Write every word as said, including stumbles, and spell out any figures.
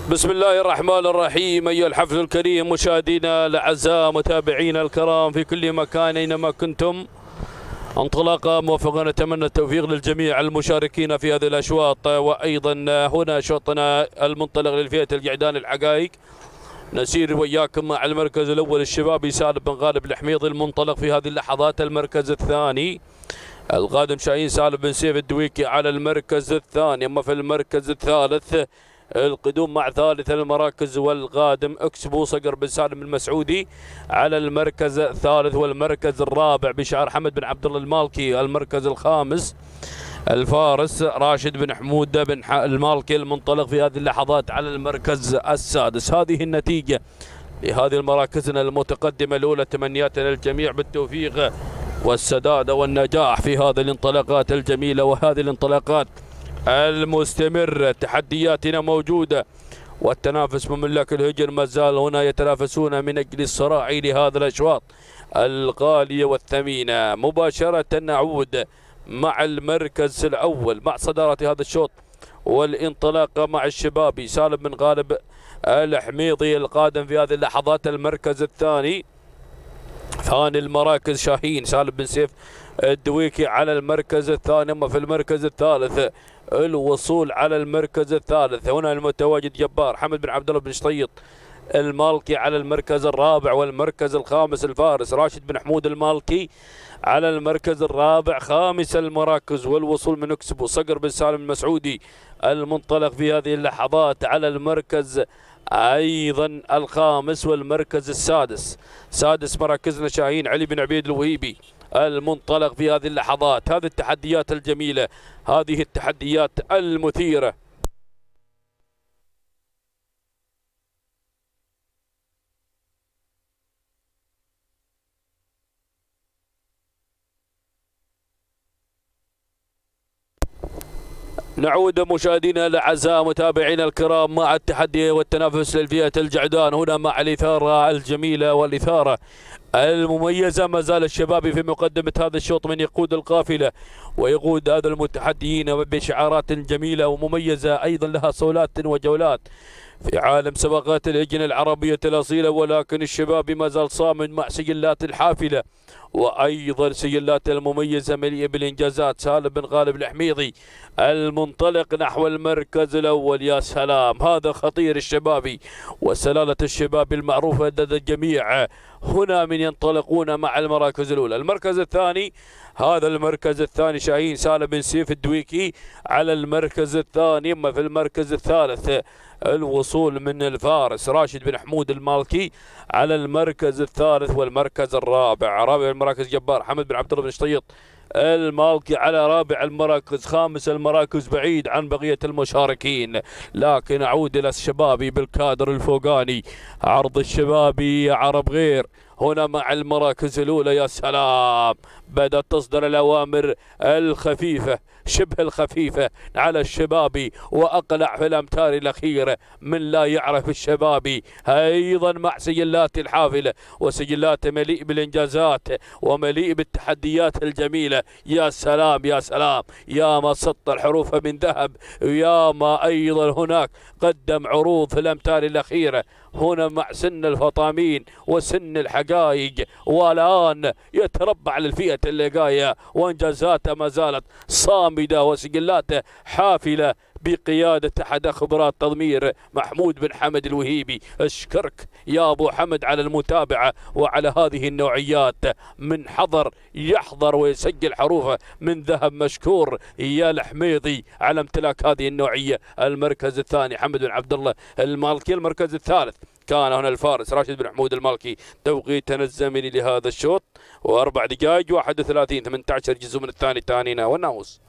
بسم الله الرحمن الرحيم. أيها الحفل الكريم، مشاهدينا الأعزاء، متابعينا الكرام في كل مكان أينما كنتم، انطلاقة موفقة. نتمنى التوفيق للجميع المشاركين في هذه الأشواط. وأيضا هنا شوطنا المنطلق للفئة القعدان الحقائق. نسير وياكم مع المركز الأول الشبابي سالم بن غالب الحميضي المنطلق في هذه اللحظات. المركز الثاني القادم شاهين سالم بن سيف الدويكي على المركز الثاني. أما في المركز الثالث القدوم مع ثالث المراكز والقادم اكسبو صقر بن سالم المسعودي على المركز الثالث. والمركز الرابع بشعار حمد بن عبد الله المالكي. المركز الخامس الفارس راشد بن حمود بن المالكي المنطلق في هذه اللحظات على المركز السادس. هذه النتيجة لهذه المراكزنا المتقدمة الأولى. تمنياتنا للجميع بالتوفيق والسداد والنجاح في هذه الانطلاقات الجميلة وهذه الانطلاقات المستمرة. تحدياتنا موجودة والتنافس مملك الهجر ما زال هنا يتنافسون من أجل الصراع لهذه الأشواط الغالية والثمينة. مباشرة نعود مع المركز الأول مع صدارة هذا الشوط والانطلاقة مع الشبابي سالم بن غالب الحميضي القادم في هذه اللحظات. المركز الثاني ثاني المراكز شاهين سالم بن سيف الدويكي على المركز الثاني. أما في المركز الثالث الوصول على المركز الثالث هنا المتواجد جبار حمد بن عبد الله بن شطيط المالكي على المركز الرابع. والمركز الخامس الفارس راشد بن حمود المالكي على المركز الرابع. خامس المراكز والوصول من اكسبو صقر بن سالم المسعودي المنطلق في هذه اللحظات على المركز ايضا الخامس. والمركز السادس سادس مراكزنا شاهين علي بن عبيد الوهيبي المنطلق في هذه اللحظات. هذه التحديات الجميلة، هذه التحديات المثيرة. نعود مشاهدينا الاعزاء متابعينا الكرام مع التحدي والتنافس للفئة الجعدان هنا مع الإثارة الجميلة والإثارة المميزة. ما زال الشباب في مقدمة هذا الشوط من يقود القافلة ويقود هذا المتحديين بشعارات جميلة ومميزة أيضا لها صولات وجولات في عالم سباقات الهجن العربية الأصيلة. ولكن الشباب ما زال صامد مع سجلات الحافلة وأيضا سجلات المميزة مليئة بالإنجازات. سالم بن غالب الحميضي المنطلق نحو المركز الأول. يا سلام، هذا خطير الشبابي وسلالة الشباب المعروفة لدى الجميع هنا من ينطلقون مع المراكز الأولى. المركز الثاني هذا المركز الثاني شاهين سالم بن سيف الدويكي على المركز الثاني. أما في المركز الثالث الوصول من الفارس راشد بن حمود المالكي على المركز الثالث. والمركز الرابع رابع المراكز جبار حمد بن عبد الله بن شطيط المالكي على رابع المراكز. خامس المراكز بعيد عن بقية المشاركين. لكن أعود إلى الشبابي بالكادر الفوقاني. عرض الشبابي عرب غير هنا مع المراكز الأولى. يا سلام، بدأت تصدر الأوامر الخفيفة شبه الخفيفة على الشبابي وأقلع في الأمتار الأخيرة من لا يعرف الشبابي. أيضا مع سجلات الحافلة وسجلات مليء بالإنجازات ومليء بالتحديات الجميلة. يا سلام يا سلام، يا ما سط الحروف من ذهب، يا ما أيضا هناك قدم عروض في الأمتار الأخيرة هنا مع سن الفطامين وسن الحقائق. والآن يتربع للفئة اللقاية وإنجازاته ما زالت صامدة وسجلاته حافلة بقيادة أحد خبرات تضمير محمود بن حمد الوهيبي. أشكرك يا أبو حمد على المتابعة وعلى هذه النوعيات. من حضر يحضر ويسجل حروفه من ذهب. مشكور يا الحميضي على امتلاك هذه النوعية. المركز الثاني حمد بن عبد الله المالكي. المركز الثالث كان هنا الفارس راشد بن حمود المالكي. توقيتنا الزمني لهذا الشوط وأربع دقائق واحد وثلاثين ثمانية عشر جزء من الثاني تانينا والناوس.